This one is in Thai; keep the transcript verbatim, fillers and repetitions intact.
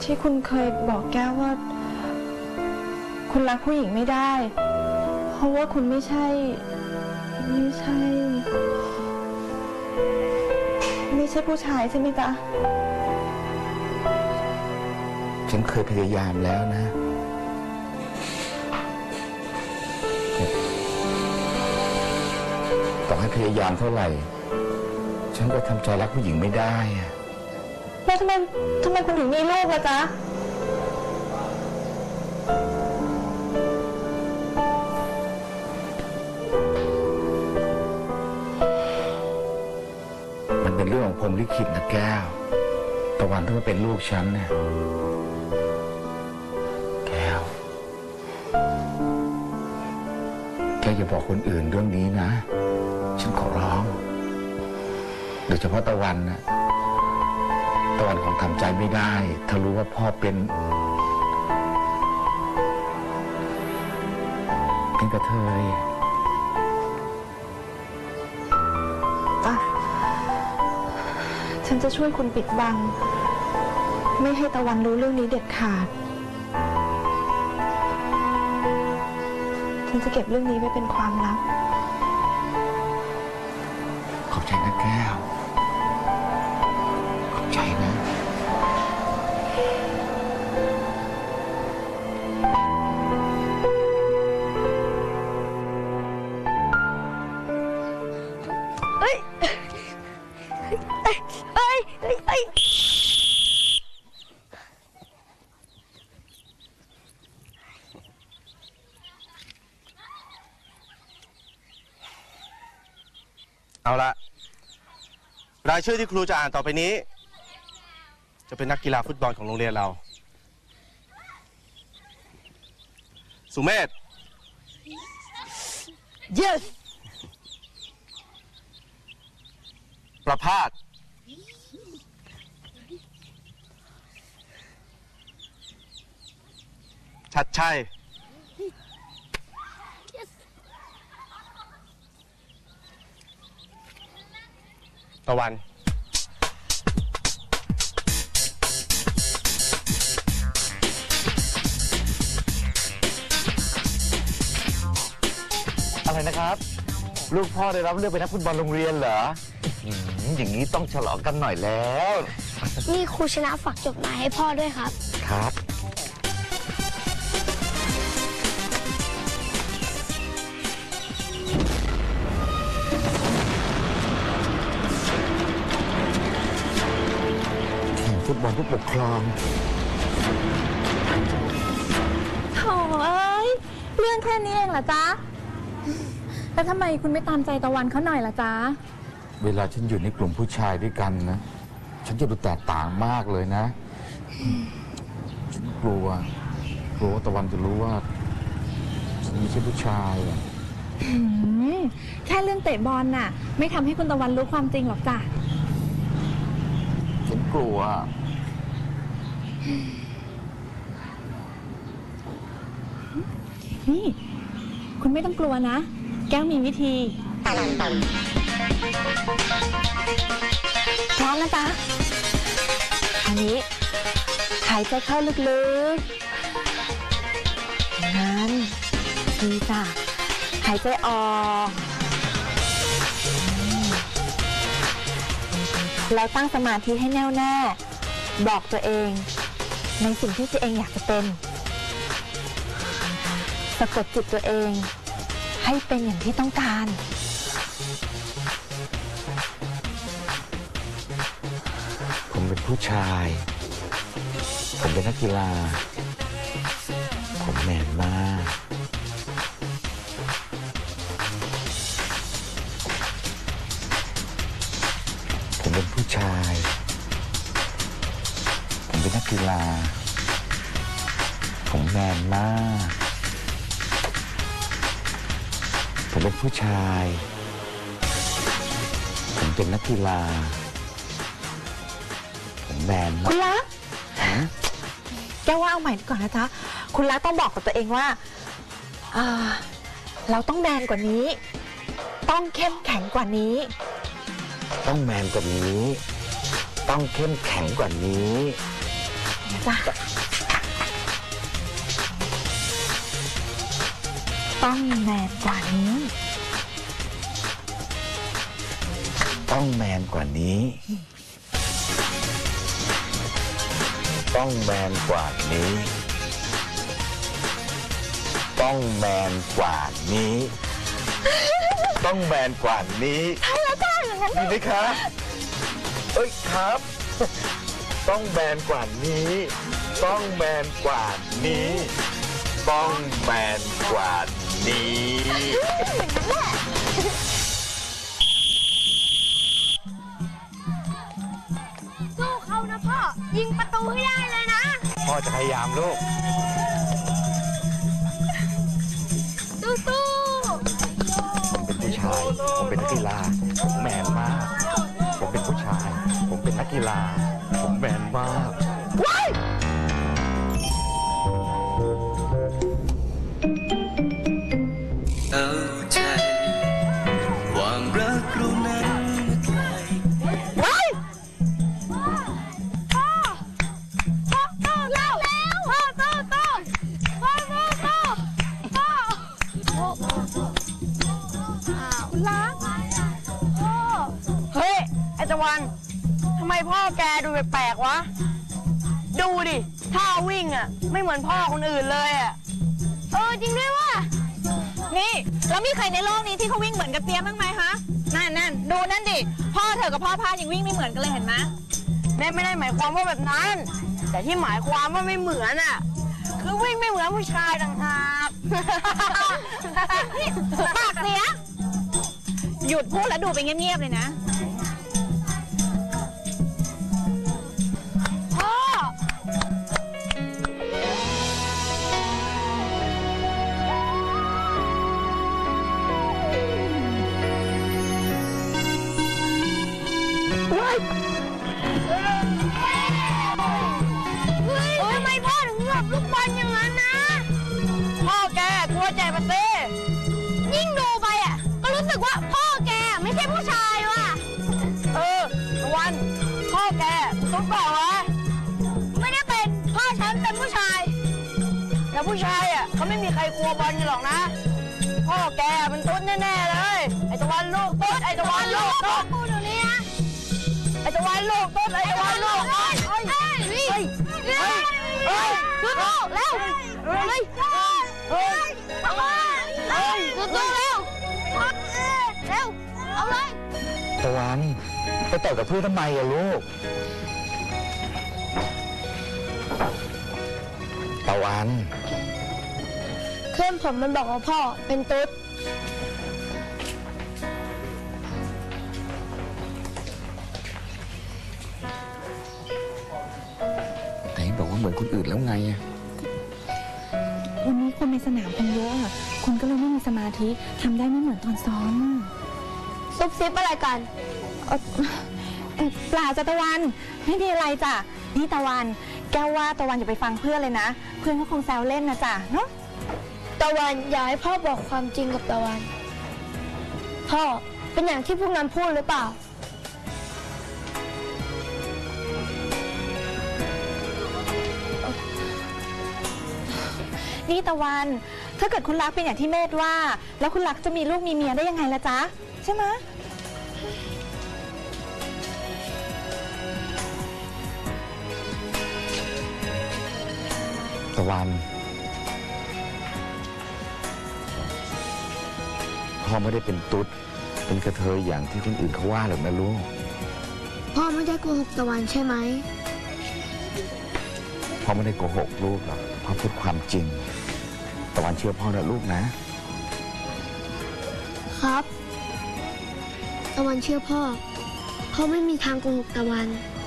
ที่คุณเคยบอกแก้วว่าคุณรักผู้หญิงไม่ได้เพราะว่าคุณไม่ใช่ไม่ใช่ไม่ใช่ผู้ชายใช่ไหมจ๊ะฉันเคยพยายามแล้วนะต่อให้พยายามเท่าไหร่ฉันก็ทำใจรักผู้หญิงไม่ได้อะแล้วทำไมทำไมคุณถึงมีลูกล่ะจ๊ะมันเป็นเรื่องของพรหมลิขิตนะแก้วตะวันถ้ามาเป็นลูกฉันเนี่ยแก้วแกอย่าบอกคนอื่นเรื่องนี้นะฉันขอร้องโดยเฉพาะตะวันนะตะวันคงทำใจไม่ได้ถ้ารู้ว่าพ่อเป็นเป็นกระเทยอ่ะฉันจะช่วยคุณปิดบังไม่ให้ตะวันรู้เรื่องนี้เด็ดขาดฉันจะเก็บเรื่องนี้ไว้เป็นความลับขอบใจนะแก้วขอบใจนะเอ้ยเอ้ยเอ้ยเอ้ยเอ้ยเอาละรายชื่อที่ครูจะอ่านต่อไปนี้จะเป็นนักกีฬาฟุตบอลของโรงเรียนเราสุเมธ yes ประภาสชัดชัยตะวันอะไรนะครับลูกพ่อได้รับเลือกเป็นนักฟุตบอลโรงเรียนเหรออย่างนี้ต้องฉลองกันหน่อยแล้วนี่ครูชนะฝากจดหมายให้พ่อด้วยครับครับฟุตบอลผู้ปกครองโถ่เอ้ยเรื่องแค่นี้เองเหรอจ๊ะแล้วทำไมคุณไม่ตามใจตะวันเขาหน่อยล่ะจ๊ะเวลาฉันอยู่ในกลุ่มผู้ชายด้วยกันนะฉันจะดูแตกต่างมากเลยนะฉันกลัวกลัวว่าตะวันจะรู้ว่าฉันไม่ใช่ผู้ชายอ่ะแค่เรื่องเตะบอลน่ะไม่ทำให้คุณตะวันรู้ความจริงหรอกจ้ะฉันกลัวนี่คุณไม่ต้องกลัวนะแก้วมีวิธีพร้อมนะจ๊ะอันนี้หายใจเข้าลึกๆงั้นดีจ้ะหายใจออกแล้วตั้งสมาธิให้แน่วแน่บอกตัวเองในสิ่งที่ตัวเองอยากจะเป็นสะกดจิตตัวเองให้เป็นอย่างที่ต้องการผมเป็นผู้ชายผมเป็นนักกีฬาผมแมนมากผมเป็นผู้ชายผมเป็นนักกีฬาผมแมนมากผมเป็นผู้ชายผมเป็นนักกีฬาผมแมนมากคุณรักแกว่าเอาใหม่ก่อนนะจ๊ะคุณรักต้องบอกกับตัวเองว่าเราต้องแมนกว่านี้ต้องเข้มแข็งกว่านี้ต้องแมนกว่านี้ต้องเข้มแข็งกว่านี้จ้ะต้องแมนกว่านี้ต้องแมนกว่านี้ ต้องแมนกว่านี้ ต้องแมนกว่านี้ ต้องแมนกว่านี้ใช่แล้วจ้าอย่างนั้นดีไหมครับเอ้ยครับ ต้องแมนกว่านี้ ต้องแมนกว่านี้ ต้องแมนกว่านี้สู้เขานะพ่อ ยิงประตูให้ได้เลยนะพ่อจะพยายามลูกสู้สู้ผมเป็นผู้ชาย ผมเป็นนักกีฬา ผมแมนมาก ผมเป็นผู้ชาย ผมเป็นนักกีฬา ผมแมนมากเอาใจความรักเรานั้นไกลพ่อพ่อพ่อแล้วพ่อโตโตพ่อโตโตพ่ออ้าวล้างพ่อเฮ้ย ไอตะวันทำไมพ่อแกดูแปลกๆวะ ดูดิท่าวิ่งอ่ะ ไม่เหมือนพ่อคนอื่นเลยอ่ะเออจริงด้วยว่ะนี่แล้วมีใครในโลกนี้ที่เขาวิ่งเหมือนกับเปียบ้างไหมคะนั่นนั่นดูนั่นดิพ่อเธอกับพ่อพายังวิ่งไม่เหมือนกันเลยเห็นไหมแม่ไม่ได้หมายความว่าแบบนั้น แต่ที่หมายความว่าไม่เหมือนอ่ะ คือวิ่งไม่เหมือนผู้ชายต่างหากปากเสียหยุดพูดแล้วดูไปเงียบๆเลยนะพ่อ เฮ้ยทำไมพ่อถึงหลบลูกบอลอย่างนั้นนะพ่อแกตัวใจมาเต้ยิ่งดูไปอ่ะ ก็รู้สึกว่าพ่อแกไม่ใช่ผู้ชายว่ะเออตะวัน พ่อแกต้องบอกวะไม่ได้เป็นพ่อฉันเป็นผู้ชายแต่ผู้ชายอ่ะเขาไม่มีใครกลัวบอลกันหรอกนะ พ่อแกมันตุ๊ดแน่ๆเลย ไอตะวันลูกตุ๊ดไอตะวันลูกตุ๊ดพูดเดี๋ยวนี้นะไอตะวันลูกตุ๊ดไอตะวันลูกตุ๊ดเฮ้ยเฮ้ยเฮ้ยเฮ้ยเฮ้ยสู้ๆเร็วเฮ้ยเฮ้ยเฮ้ยสู้ๆเร็วเร็วเอาเลยตะวันไปต่อยกับเพื่อนทำไมอะลูก ตะวันเพื่อนผมมันบอกว่าพ่อเป็นตุ๊ดไหนบอกว่าเหมือนคนอื่นแล้วไงอะวันนี้คนในสนามคนเยอะอะคนก็เลยไม่มีสมาธิทำได้ไม่เหมือนตอนซ้อมอะซุบซิบอะไรกันเอ่อเอ่อเปล่าจ้ะตะวันไม่มีอะไรจ้ะนี่ตะวันแก้วว่าตะวันอย่าไปฟังเพื่อนเลยนะ เพื่อนก็คงแซวเล่นนะจ้ะเนาะตะวันอยากให้พ่อบอกความจริงกับตะวัน พ่อเป็นอย่างที่พวกนั้นพูดหรือเปล่านี่ตะวันถ้าเกิดคุณรักเป็นอย่างที่เมธว่า แล้วคุณรักจะมีลูกมีเมียได้ยังไงล่ะจ๊ะใช่ไหมตะวันพ่อไม่ได้เป็นตุ๊ดเป็นกระเทยอย่างที่คนอื่นเขาว่าหรอกนะลูกพ่อไม่ได้โกหกตะวันใช่ไหมพ่อไม่ได้โกหกลูกหรอกพ่อพูดความจริง ตะวันเชื่อพ่อนะลูกนะครับ ตะวันเชื่อพ่อ พ่อไม่มีทางโกหกตะวันต